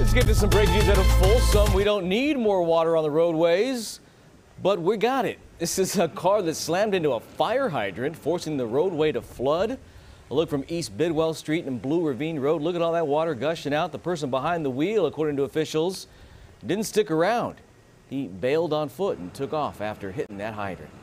Let's get to some breaking news out of Folsom. We don't need more water on the roadways, but we got it. This is a car that slammed into a fire hydrant, forcing the roadway to flood. A look from East Bidwell Street and Blue Ravine Road. Look at all that water gushing out. The person behind the wheel, according to officials, didn't stick around. He bailed on foot and took off after hitting that hydrant.